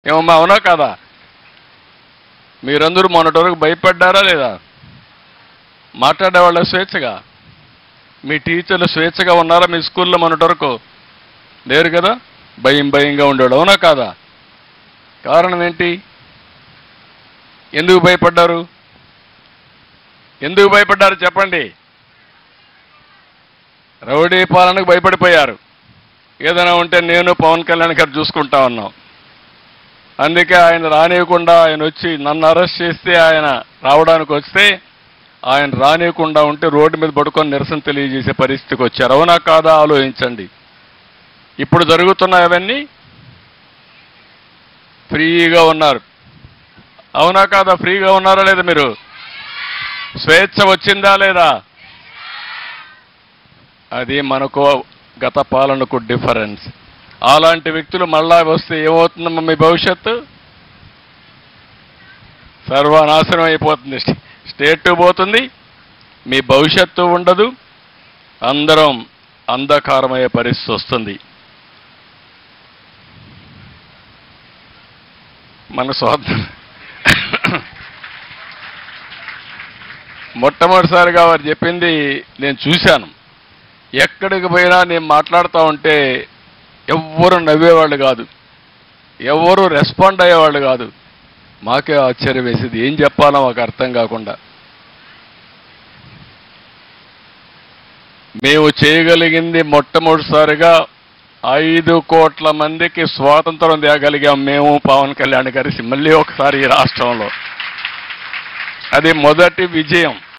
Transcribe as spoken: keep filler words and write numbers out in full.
ఏమమ్మా అవునా కాదా? మీరందరూ మొన్నటి వరకు భయపడ్డారా లేదా? మాట్లాడేవాళ్ళ స్వేచ్ఛగా, మీ టీచర్లు స్వేచ్ఛగా ఉన్నారా మీ స్కూల్లో మొన్నటి వరకు? లేరు కదా, భయం భయంగా ఉండేవాడు. అవునా కాదా? కారణం ఏంటి? ఎందుకు భయపడ్డారు? ఎందుకు భయపడ్డారు చెప్పండి? రౌడీ పాలనకు భయపడిపోయారు. ఏదైనా ఉంటే నేను పవన్ కళ్యాణ్ గారు చూసుకుంటా ఉన్నాం. అందుకే ఆయన రానియకుండా ఆయన వచ్చి నన్ను అరెస్ట్ చేస్తే ఆయన రావడానికి వస్తే ఆయన రానియకుండా ఉంటే రోడ్డు మీద పడుకొని నిరసన తెలియజేసే పరిస్థితికి వచ్చారు. అవునా కాదా ఆలోచించండి. ఇప్పుడు జరుగుతున్నాయవన్నీ ఫ్రీగా ఉన్నారు. అవునా కాదా? ఫ్రీగా ఉన్నారా లేదా? మీరు స్వేచ్ఛ వచ్చిందా లేదా? అది మనకు గత పాలనకు డిఫరెన్స్. అలాంటి వ్యక్తులు మళ్ళా వస్తే ఏమవుతుందమ్మా మీ భవిష్యత్తు? సర్వనాశనం అయిపోతుంది. స్టేట్ పోతుంది, మీ భవిష్యత్తు ఉండదు, అందరం అంధకారమయ్యే పరిస్థితి వస్తుంది. మన స్వార్థం మొట్టమొదటిసారిగా వారు చెప్పింది నేను చూశాను. ఎక్కడికి పోయినా నేను మాట్లాడుతూ ఉంటే ఎవ్వరు నవ్వేవాళ్ళు కాదు, ఎవ్వరూ రెస్పాండ్ అయ్యేవాళ్ళు కాదు. మాకే ఆశ్చర్యం వేసేది, ఏం చెప్పాలో మాకు అర్థం కాకుండా. మేము చేయగలిగింది మొట్టమొదటిసారిగా ఐదు కోట్ల మందికి స్వాతంత్రం తేగలిగాం మేము, పవన్ కళ్యాణ్ గారి మళ్ళీ ఒకసారి ఈ రాష్ట్రంలో. అది మొదటి విజయం.